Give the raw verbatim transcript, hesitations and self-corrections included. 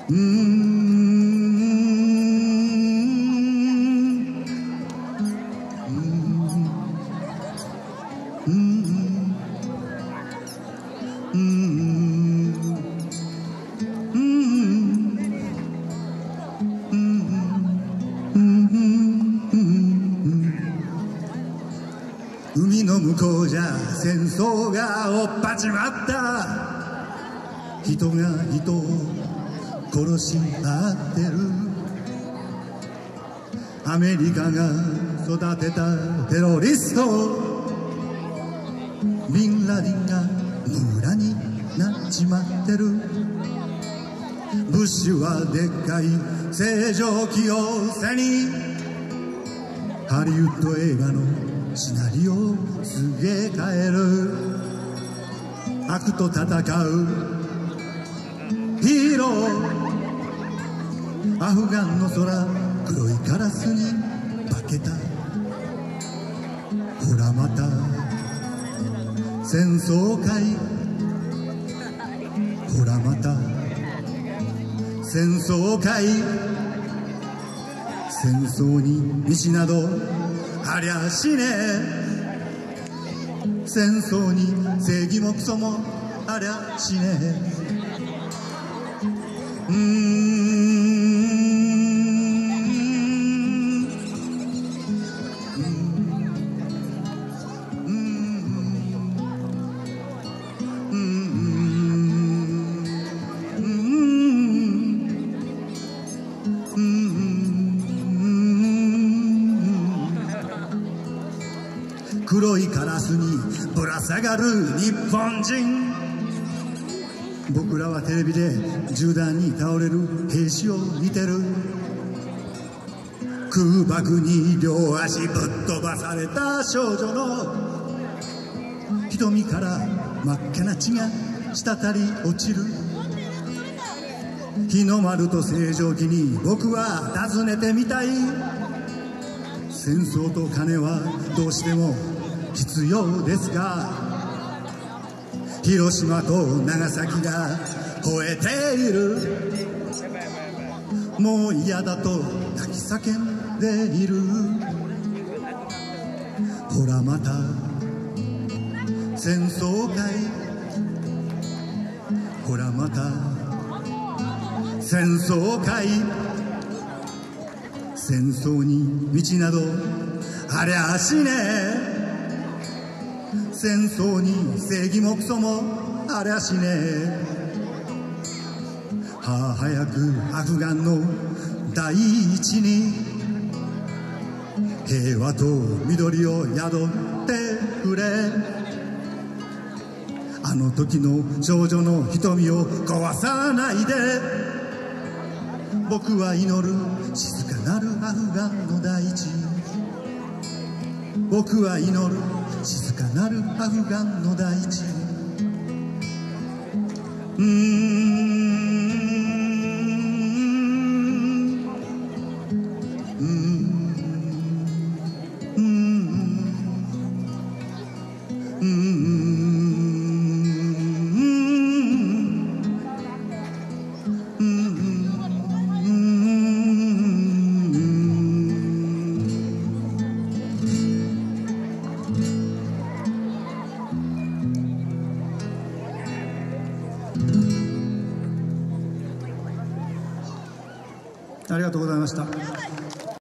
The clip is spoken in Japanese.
うーんうーんうーんうーん海の向こうじゃ戦争がおっぱちまった。人が人を殺し合ってる。アメリカが育てたテロリスト、ビンラディンが村になっちまってる。ブッシュはでっかい星条旗を背にハリウッド映画のシナリオをすげ替える。悪と戦うヒーロー。アフガンの空黒いカラスに化けた。ほらまた戦争かい。ほらまた戦争かい。戦争に道などありゃしねえ。戦争に正義もクソもありゃしねえ。うーん黒いカラスにぶら下がる日本人。僕らはテレビで銃弾に倒れる兵士を見てる。空爆に両足ぶっ飛ばされた少女の瞳から真っ赤な血が滴り落ちる。日の丸と星条旗に僕は尋ねてみたい。戦争と金はどうしても必要ですか。広島と長崎が吠えている。もう嫌だと泣き叫んでいる。ほらまた戦争かい。ほらまた戦争かい。戦争に道などありゃしねえ。戦争に正義もクソもありゃしねえ。はあ早くアフガンの大地に平和と緑を宿ってくれ。あの時の少女の瞳を壊さないで。僕は祈る静かなるアフガンの大地。僕は祈る静かなるアフガンの大地。うーんうーんうーんうーんありがとうございました。